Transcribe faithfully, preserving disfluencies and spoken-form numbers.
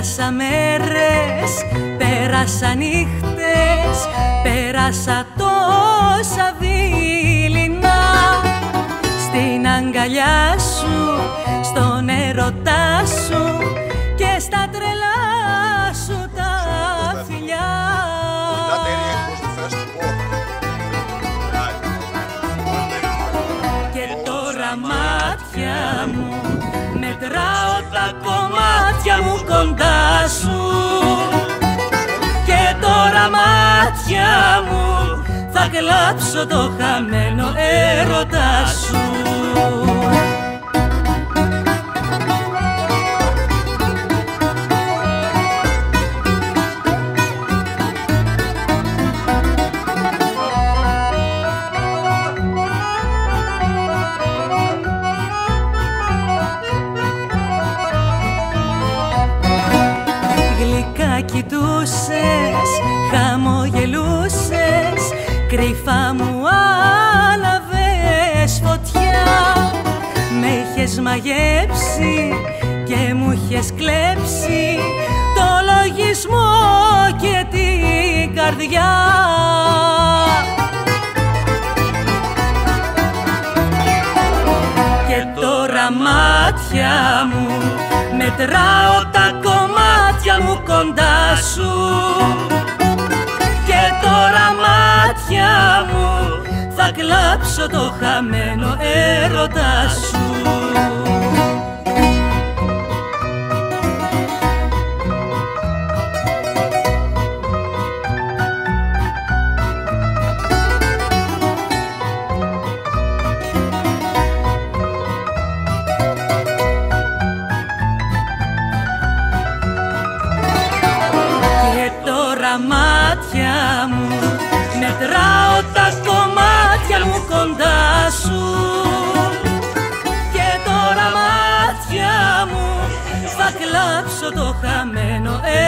Πέρασα μέρες, πέρασα νύχτες, πέρασα τόσα δειλινά στην αγκαλιά σου, στον έρωτά σου και στα τρελά σου τα φιλιά. Και τώρα μάτια μου, μετράω τα κομμάτια μου κοντά σου. Και τώρα μάτια μου, θα κλάψω το χαμένο έρωτα σου. Κοιτούσες, χαμογελούσες, κρυφά μου άναβες φωτιά. Με είχες μαγέψει και μου είχες κλέψει το λογισμό και την καρδιά. Και τώρα μάτια μου, μετράω τα κομμάτια μου κοντά σου. Και τώρα μάτια μου, θα κλάψω το χαμένο έρωτα σου. Μάτια μου, μετράω τα κομμάτια μου κοντά σου. Και τώρα μάτια μου, θα κλάψω το χαμένο